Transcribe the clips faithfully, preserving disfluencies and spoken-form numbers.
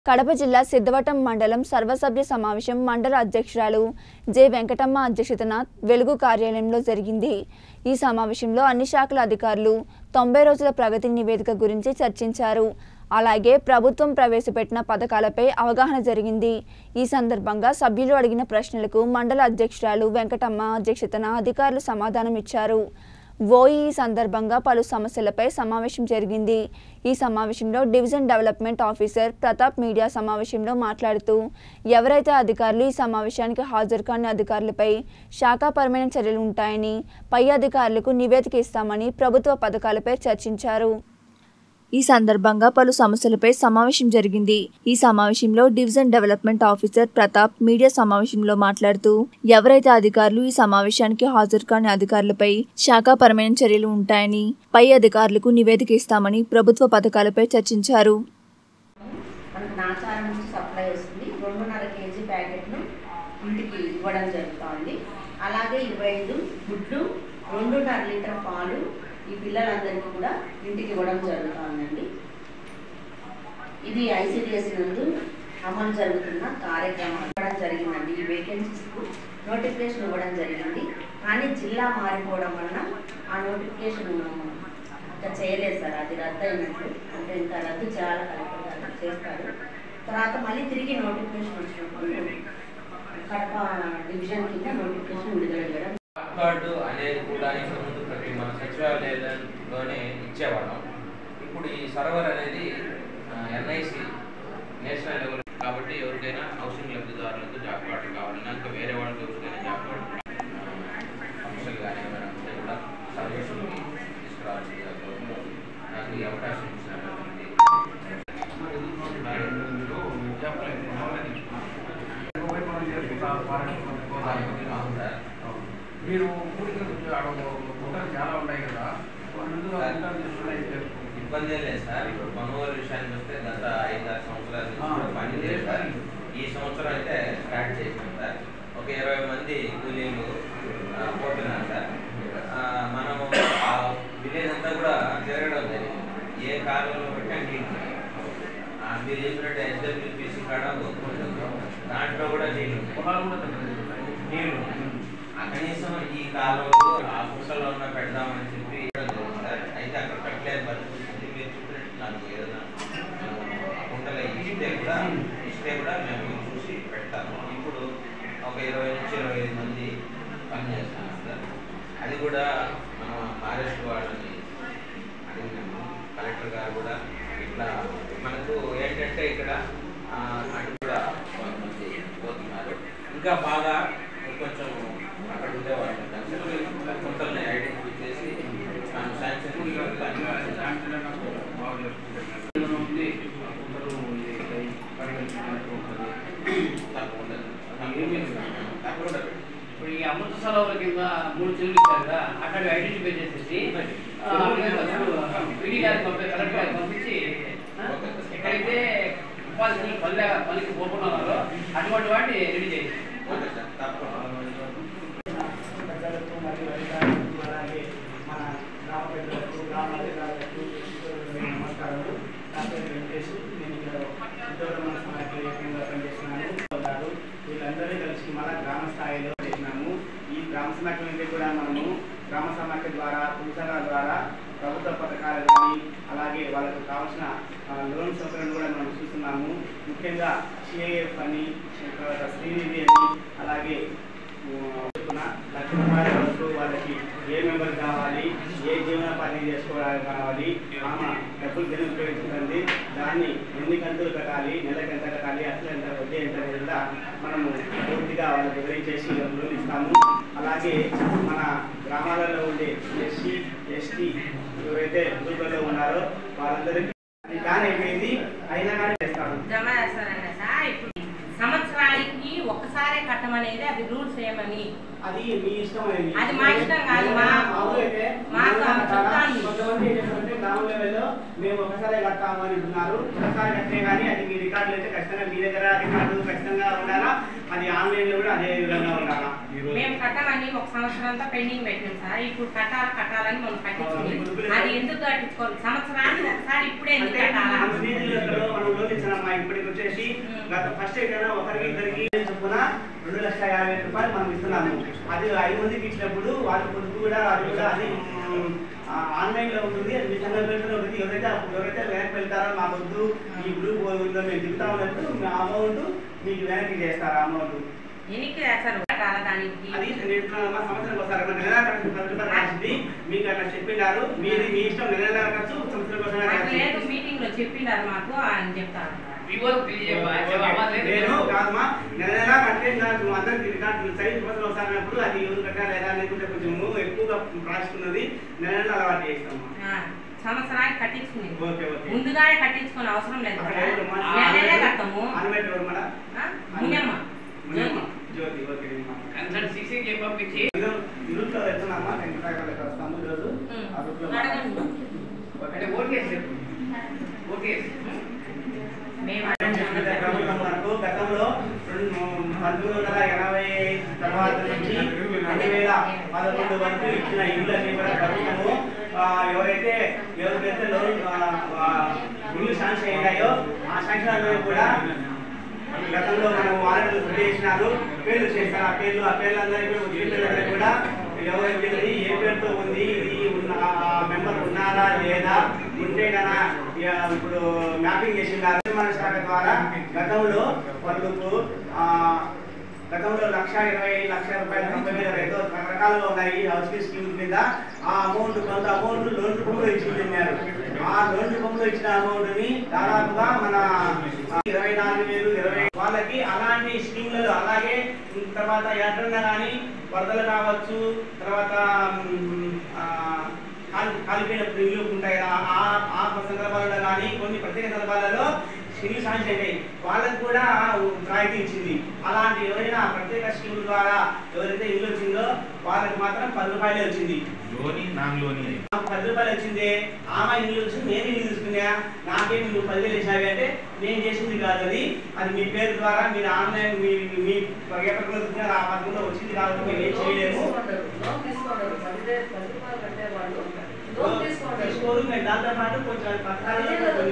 కడప జిల్లా సిద్ధవటం మండలం సర్వసభ్య సమావేశం మండల అధ్యక్షురాలు జె వెంకటమ్మ అధ్యక్షతన వెలుగు కార్యాలయంలో జరిగింది। ఈ సమావేశంలో అన్ని శాఖల అధికారులు తొంభై రోజుల ప్రగతి నివేదిక గురించి చర్చించారు। అలాగే ప్రభుత్వం ప్రవేశపెట్టిన పథకాలపై అవగాహన జరిగింది। ఈ సందర్భంగా సభ్యులు అడిగిన ప్రశ్నలకు మండల అధ్యక్షురాలు వెంకటమ్మ అధ్యక్షతన అధికారులు సమాధానం ఇచ్చారు। ఓఈ సందర్భంగా పలు సమస్యలపై సమావేశం జరిగింది। ఈ సమావేశంలో division development officer Pratap media సమావేశంలో మాట్లాడుతూ ఎవరైతే అధికారులు ఈ సమావేశానికి హాజరు కాని అధికారులపై శాఖాపరమైన చర్యలు ఉంటాయని పై అధికారులకు నివేదిక ఇస్తామని ప్రభుత్వ పథకాలపై చర్చించారు। ఈ సందర్భంగా పలు సమస్యలపై సమావేశం జరిగింది। ఈ సమావేశంలో division development officer Pratap media సమావేశంలో మాట్లాడుతూ ఎవరైతే అధికారులు ఈ సమావేశానికి హాజరు కాని అధికారులపై శాఖాపరమైన చర్యలు ఉంటాయని పై అధికారులకు నివేదిక ఇస్తామని ప్రభుత్వ పథకాలపై చర్చించారు। ఈ పిల్లలందరికీ కూడా ఇంటికి ఇవ్వడం జరుగుతుందండి। ఇది ఐసిడిఎస్ నందు అమలు జరుగుతున్న కార్యక్రమం ఇవ్వడం జరిగిందండి। ఈ వేకెన్సీస్కు నోటిఫికేషన్ ఇవ్వడం జరిగింది, కానీ జిల్లా మారిపోవడం వలన ఆ నోటిఫికేషన్ ఇంకా చేయలేదు సార్। అది రద్దు అయినట్లు, అంటే ఇంకా రద్దు చేయాలి, కలెక్టర్ గారు చేస్తారు। తర్వాత మళ్ళీ తిరిగి నోటిఫికేషన్ వచ్చినప్పుడు కడప డివిజన్ కింద నోటిఫికేషన్ విడుదల చేయడం కార్డు అనేది కూడా ఇంతకుముందు ప్రతి మన సచివాలయంలోనే ఇచ్చేవాళ్ళం। ఇప్పుడు ఈ సర్వర్ అనేది ఎన్ఐసి నేషనల్ లెవెల్ కాబట్టి ఎవరికైనా హౌసింగ్ లబ్ధిదారులకు జాబ్ కార్డు కావాలన్నా ఇంకా వేరే వాళ్ళకి ఎవరికైనా జాబ్ కార్డు సమస్యలు కానీ ఏమైనా ఉంటే కూడా సర్వీసులకి తీసుకురావాల్సింది నాకు ఈ అవకాశం ఇచ్చినటువంటి మీరు ఊరికి చాలా ఉన్నాయి కదా, ఇబ్బంది ఏం లేదు సార్। ఇప్పుడు కొనుగోలు విషయానికి వస్తే గత ఐదారు సంవత్సరాల నుంచి పని లేదు సార్। ఈ సంవత్సరం అయితే స్టార్ట్ చేసాం సార్। ఒక ఇరవై మంది కూలీలు పోతున్నారు సార్। మనం ఆ విలేజ్ అంతా కూడా తిరగడం జరిగింది, ఏ కాలంలో బట్టి నీళ్ళు మీరు చెప్పినట్టు ఎస్డబ్ల్యూపీసీ కాడ దాంట్లో కూడా నీళ్ళు నీళ్ళు కనీసం ఈ కాలంలో ఆ పుస్తలో ఉన్న పెడదామని చెప్పి సార్। అయితే అక్కడ పెట్టలేని పరిస్థితి మీరు చెప్పినట్టు నాకు ఏదైనా కుంటలో ఇస్తే కూడా ఇస్తే కూడా మేము చూసి పెడతాము। ఇప్పుడు ఒక ఇరవై నుంచి ఇరవై ఐదు మంది పనిచేస్తున్నాం సార్। అది కూడా మనం ఫారెస్ట్ వాళ్ళని అడిగినాము, కలెక్టర్ గారు కూడా ఇట్లా మనకు ఏంటంటే ఇక్కడ అటు కూడా కొంతమంది పోతున్నారు, ఇంకా బాగా కొంచెం అక్కడ ఉండేవాళ్ళు కొంతల్ని ఐడెంటిఫై చేసి శాంక్షన్ ఇప్పుడు ఈ అమృత సెలవుల కింద మూడు చెల్లు ఇచ్చారు కదా, అక్కడ ఐడెంటిఫై చేసేసి పీడీ గారికి పంపి కలెక్టర్ గారికి పంపించి ఎక్కడైతే ఉపాధి పల్లె పల్లెకి పోతున్నారో అటువంటి వాటిని రెడీ చేసి అలాగే మన గ్రామ పెద్దలకు గ్రామ అధికారులకు నమస్కారాలు। నా పేరు వెంకటేష్, నేను ఇక్కడ సిద్ధవటం సమాఖ్యంగా పనిచేస్తున్నాను। వీళ్ళందరూ కలిసి మన గ్రామ స్థాయిలో చేసినాము। ఈ గ్రామ సమాఖ్య నుంచి కూడా మనము గ్రామ సమాఖ్య ద్వారా పురుషాల ద్వారా ప్రభుత్వ పథకాలు కానీ అలాగే వాళ్ళకు కావాల్సిన లోన్ సౌకర్యాలు కూడా మనం చూస్తున్నాము। ముఖ్యంగా సిఐఎఫ్ అని, శ్రీనిధి అని, అలాగే లక్ష రూపాయల వరకు వాళ్ళకి ఏ మెంబర్ కావాలి, ఏ జీవనోపాధి చేసుకోవడానికి కావాలి, ఆమె డబ్బులు దేని ఉపయోగించుకుంటుంది, దాన్ని ఎన్ని కంతులు కట్టాలి, నెలకు ఎంత కట్టాలి, అసలు ఎంత వడ్డీ ఎంత అనేది కూడా మనము పూర్తిగా వాళ్ళకి వివరించేసి లోన్ ఇస్తాము। అలాగే మన గ్రామాలలో ఉండే ఎస్సీ ఎస్టీ ఎవరైతే గ్రూపులలో ఉన్నారో వాళ్ళందరికీ దాని అయిపోయింది, అయినా కానీ చేస్తాము జమ చేస్తారండి సార్। ఇప్పుడు సంవత్సరానికి ఒక్కసారే కట్టమనేది అది రూల్స్ ఏమని, అది మీ ఇష్టం అనేది, అది మా ఇష్టం కాదు। మా కొంతమంది ఏం చేస్తారంటే గ్రామ లెవెల్లో మేము ఒకసారి కట్టాము అని అంటున్నారు। ఒకసారి కట్టే కానీ అది మీ రికార్డులు అయితే ఖచ్చితంగా మీ దగ్గర రికార్డు ఖచ్చితంగా ఉండాలా, అది ఆన్లైన్లో కూడా అదే విధంగా ఉండాలా। మేము కట్టాలని ఒక సంవత్సరం అంతా పెండింగ్ పెట్టినాం సార్. ఇప్పుడు కట్టాల కట్టాలని మనం కట్టించుకుంది. అది ఎందుకు కట్టించుకోవాలి? సంవత్సరానికి ఒకసారి ఇప్పుడే ఎందుకు కట్టాలా? ఇప్పటికి వచ్చేసి గత ఫస్ట్ ఏదైనా ఒకరికి ఇద్దరికి చొప్పున రెండు లక్షల యాభై రూపాయలు మనం ఇస్తున్నాము. అది ఐదు మందికి ఇచ్చినప్పుడు వాళ్ళ పొదుపు కూడా అది కూడా అది ఆన్లైన్ లో ఉంటుంది. అది మీ సంఘం పేరుతో ఉంటుంది. ఎవరైతే ఎవరైతే వెనక్కి వెళ్తారో మా వద్దు ఈ గ్రూప్ ఉందో మేము దిగుతా ఉన్నట్టు మీ అమౌంట్ మీకు వెనక్కి చేస్తారు. అమౌంట్ ఎనికి వేస్తారు కట్టాలా దానికి? అది సంవత్సరం ఒకసారి నెల ఖర్చు మీకు అట్లా చెప్పినారు. మీది మీ ఇష్టం నెల నెల ఖర్చు సంవత్సరం కోసం లేదు. మీటింగ్ లో చెప్పిండారు మాకు అని చెప్తారు. నేను కాదమ్మా నెల నెల కట్టే అందరికి రికార్డు సైజ్ సంవత్సరం ఒకసారి అన్నప్పుడు అది ఎవరు కట్టాలి లేదా లేకుంటే కొంచెం ఎక్కువగా ప్రాచుకున్నది నెల నెల అలవాటు చేస్తాము. సంవత్సరానికి కట్టించుకుని ఓకే ఓకే ముందుగానే కట్టించుకునే అవసరం లేదు. నెలనే కడతాము. Muniyamma Jyothi okay consult six కి పంపించి గ్రూప్ లో వెళ్తున్నామా వెంకటరాయలకు వస్తాము ఈరోజు ఆ గ్రూప్ లో అంటే ఓకేసి ఓకేసి మనకు గతంలో పంతొమ్మిది వందల ఎనభై తర్వాత నుంచి రెండు వేల పదకొండు వరకు ఇచ్చిన ఇల్లు అన్ని కూడా ప్రభుత్వము ఎవరైతే ఎవరికైతే లోన్ ఇల్లు శాంక్షన్ అయ్యాయో ఆ శాంక్షన్ అనేది కూడా గతంలో మనం వాలంటీర్లు చేసినారు. పేర్లు చేస్తారు. ఆ పేర్లు ఆ పేర్లందరికీ కూడా ఎవరైతే ఏ పేరుతో ఉంది ఇది ఉన్న మెంబర్ ఉన్నారా లేదా ఉంటే కన్నా ఇప్పుడు మ్యాపింగ్ చేసిన శాఖ ద్వారా గతంలో వాళ్ళకు గతంలో లక్ష ఇరవై లక్ష రూపాయల తొంభై వేల రైతు రకరకాలుగా ఉన్నాయి హౌసింగ్ స్కీమ్ కింద. ఆ అమౌంట్ కొంత అమౌంట్ లోన్ రూపంలో ఇచ్చి తిన్నారు. ఆ లోన్ రూపంలో ఇచ్చిన అమౌంట్ ని దాదాపుగా మన ఇరవై నాలుగు వేలు ఇరవై వాళ్ళకి అలాంటి స్కీమ్లలో అలాగే తర్వాత ఎక్కడన్నా కానీ వరదలు కావచ్చు, తర్వాత కాలిపోయినప్పుడు ఇల్లు ఉంటాయి ఆ సందర్భాలలో కానీ కొన్ని ప్రత్యేక సందర్భాలలో ఇల్లు శాంక్షన్ అయినాయి. వాళ్ళకు కూడా రాయితీ ఇచ్చింది. అలాంటి ఎవరైనా ప్రత్యేక స్కీముల ద్వారా ఎవరైతే ఇల్లు వచ్చిందో వాళ్ళకి మాత్రం పది రూపాయలే వచ్చింది. పది రూపాయలు వచ్చింది. ఆమె ఇల్లు వచ్చింది, నేను ఇల్లు తీసుకున్నా, నాకేమి నువ్వు పదివేలు వేసావి అంటే నేను చేసింది కాదు. అది అది మీ పేరు ద్వారా మీరు ఆన్లైన్ మీ మీ పథకంలో ఆ పథకంలో వచ్చింది కాబట్టి మేము ఏం చేయలేము. తీసుకోరు మేము దాంతో పాటు కొంచెం పథకాలు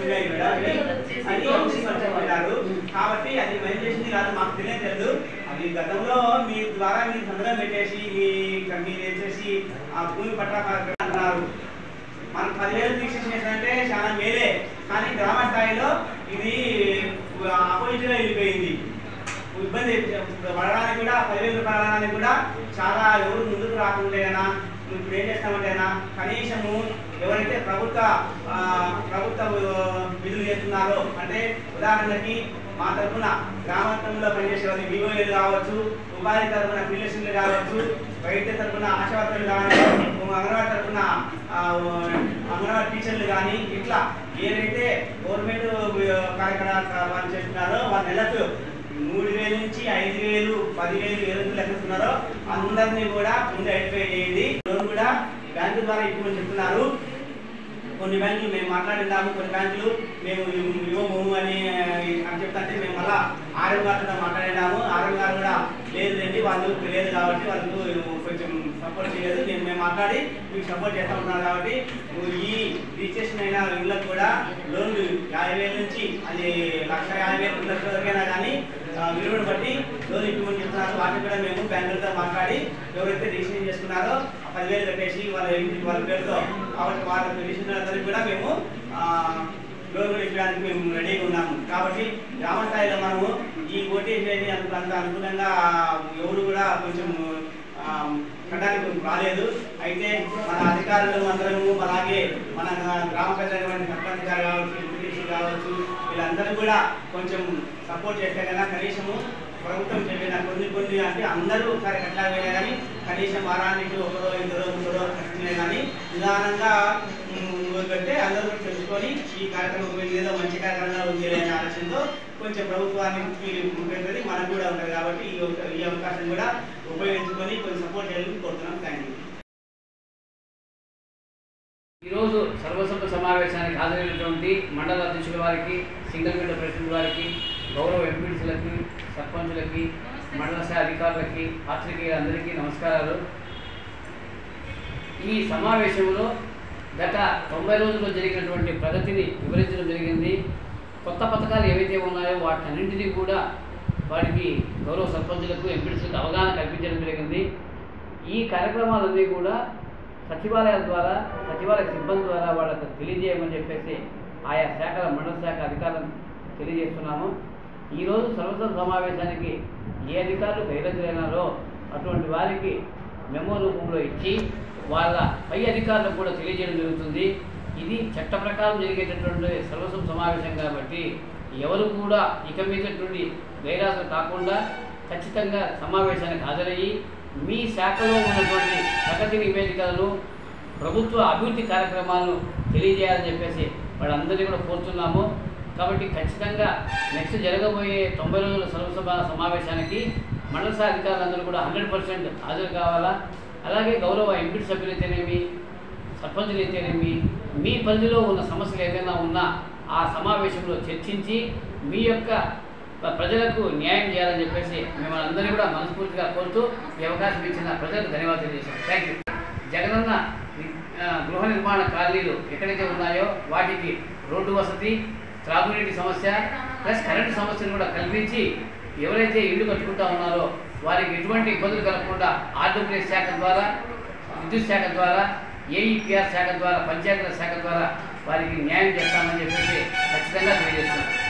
కాబట్టి అది మేము చేసింది కాదు, మాకు తెలియదు. అది గతంలో మీ ద్వారా మీరు సంతకం పెట్టేసి మీ మీరు వేసేసి ఆ భూమి పట్ల అంటున్నారు. మనకు పదివేలు తీసేసిన అంటే చాలా మేలే, కానీ గ్రామ స్థాయిలో ఇది అపోజిట్గా వెళ్ళిపోయింది. ఇబ్బంది పడడానికి కూడా పదివేలు పడడానికి కూడా చాలా ఎవరు ముందుకు రాకుంటేనా ఇప్పుడు ఏం చేస్తామంటేనా కనీసము ఎవరైతే ప్రభుత్వ ప్రభుత్వ విధులు చేస్తున్నారో అంటే ఉదాహరణకి మా తరఫున గ్రామాంతంలో పనిచేసే వాళ్ళు వివోఏలు కావచ్చు, ఉపాధి తరఫున పిల్లలు కావచ్చు, వైద్య తరఫున ఆశావర్తలు కానీ, అంగన్వాడీ తరఫున అంగన్వాడీ టీచర్లు కానీ ఇట్లా ఏదైతే గవర్నమెంట్ కార్యక్రమాలు చేస్తున్నారో వాళ్ళ నెలకు మూడు వేల నుంచి ఐదు వేలు పదివేలు ఏడు లెక్కిస్తున్నారో అందరినీ కూడా ముందు ఐడెంటిఫై చేయండి. లోన్ కూడా బ్యాంకు ద్వారా ఇవ్వమని చెప్తున్నారు. కొన్ని బ్యాంకులు మేము మాట్లాడినాము, కొన్ని బ్యాంకులు మేము ఇవ్వము అని అని చెప్తే మేము మళ్ళా ఆర్ఎం గారితో మాట్లాడినాము. ఆర్ఎం గారు కూడా లేదండి వాళ్ళు తెలియదు కాబట్టి వాళ్ళకు కొంచెం సపోర్ట్ చేయలేదు. నేను మేము మాట్లాడి మీకు సపోర్ట్ చేస్తూ ఉన్నాను కాబట్టి ఈ రిజిస్ట్రేషన్ అయిన ఇళ్ళకు కూడా లోన్లు యాభై వేల నుంచి అది లక్ష యాభై వేల రెండు లక్షల వరకైనా కానీ విలువను బట్టి లోన్ ఇవ్వమని చెప్తున్నారు. వాటిని కూడా మేము బ్యాంకులతో మాట్లాడి ఎవరైతే రిజిస్ట్రేషన్ చేసుకున్నారో ఆ పదివేలు కట్టేసి వాళ్ళ ఇంటికి వాళ్ళ పేరుతో కాబట్టి వాళ్ళ రిజిస్ట్రేషన్ అందరికీ కూడా మేము లోన్ కూడా ఇవ్వడానికి మేము రెడీగా ఉన్నాము. కాబట్టి గ్రామ స్థాయిలో మనము ఈ ఓటీపీ అంత అంత అనుకూలంగా ఎవరు కూడా కొంచెం కట్టడానికి రాలేదు. అయితే మన అధికారులు అందరము అలాగే మన గ్రామ పెద్దటువంటి సర్పంచ్ గారు కావచ్చు, ఎంపీటీసీ కావచ్చు, వీళ్ళందరూ కూడా కొంచెం సపోర్ట్ చేస్తే కదా కనీసము ప్రభుత్వం చెప్పిన కొన్ని కొన్ని అంటే అందరూ ఒకసారి కట్టలేకపోయినా కానీ కనీసం వారానికి ఒకరో ఇద్దరో ముగ్గురో కట్టినా కానీ నిదానంగా పెడితే అందరూ తెలుసుకొని ఈ కార్యక్రమం ఏదో మంచి కార్యక్రమంగా ఉంది అనే ఆలోచనతో కొంచెం ప్రభుత్వానికి ఉంటుంది మనకు కూడా ఉంటుంది. కాబట్టి ఈ అవకాశం కూడా ఉపయోగించుకొని కొంచెం సపోర్ట్ చేయాలని కోరుతున్నాం. Thank you. ఈరోజు సర్వసభ్య సమావేశానికి హాజరైనటువంటి మండల అధ్యక్షుల వారికి, సింగల్ విండో ప్రెసిడెంట్ వారికి, గౌరవ ఎంపీటీసీలకి, సర్పంచులకి మండల శాఖ అధికారులకి, పాత్రికేయులందరికీ నమస్కారాలు. ఈ సమావేశంలో గత తొంభై రోజుల్లో జరిగినటువంటి ప్రగతిని వివరించడం జరిగింది. కొత్త పథకాలు ఏవైతే ఉన్నాయో వాటన్నింటినీ కూడా వారికి గౌరవ సర్పంచులకు, ఎంపీడీలకు అవగాహన కల్పించడం జరిగింది. ఈ కార్యక్రమాలన్నీ కూడా సచివాలయాల ద్వారా, సచివాలయ సిబ్బంది ద్వారా వాళ్ళకు తెలియజేయమని చెప్పేసి ఆయా శాఖల మండల శాఖ అధికారులను తెలియజేస్తున్నాము. ఈరోజు సర్వసభ సమావేశానికి ఏ అధికారులు గైరజరైనారో అటువంటి వారికి మెమో రూపంలో ఇచ్చి వాళ్ళ పై అధికారులకు కూడా తెలియజేయడం జరుగుతుంది. ఇది చట్ట ప్రకారం జరిగేటటువంటి సర్వసభ సమావేశం కాబట్టి ఎవరు కూడా ఇక మీదటువంటి గైరాజులు కాకుండా ఖచ్చితంగా సమావేశానికి హాజరయ్యి మీ శాఖలో ఉన్నటువంటి ప్రగతి నివేదికలను, ప్రభుత్వ అభివృద్ధి కార్యక్రమాలను తెలియజేయాలని చెప్పేసి వాళ్ళందరినీ కూడా కోరుతున్నాము. కాబట్టి ఖచ్చితంగా నెక్స్ట్ జరగబోయే తొంభై రోజుల సర్వసభ సమావేశానికి మండల శాఖ అధికారులందరూ కూడా హండ్రెడ్ పర్సెంట్ హాజరు కావాలా. అలాగే గౌరవ ఎంపీ సభ్యులు అయితేనేమి, సర్పంచులు అయితేనేమి, మీ పరిధిలో ఉన్న సమస్యలు ఏదైనా ఉన్నా ఆ సమావేశంలో చర్చించి మీ యొక్క ప్రజలకు న్యాయం చేయాలని చెప్పేసి మిమ్మల్ని అందరినీ కూడా మనస్ఫూర్తిగా కోరుతూ ఈ అవకాశం ఇచ్చిన ప్రజలకు ధన్యవాదాలు తెలియజేశాను. Thank you. జగనన్న గృహ నిర్మాణ కాలనీలు ఎక్కడైతే ఉన్నాయో వాటికి రోడ్డు వసతి, త్రాగునీటి సమస్య ప్లస్ కరెంటు సమస్యను కూడా కల్పించి ఎవరైతే ఇల్లు కట్టుకుంటా ఉన్నారో వారికి ఎటువంటి ఇబ్బందులు కలగకుండా ఆర్డబ్ల్యూఎస్ శాఖ ద్వారా, విద్యుత్ శాఖ ద్వారా, ఏఈపీఆర్ శాఖ ద్వారా, పంచాయతీరాజ్ శాఖ ద్వారా వారికి న్యాయం చేస్తామని చెప్పేసి ఖచ్చితంగా తెలియజేస్తున్నాం.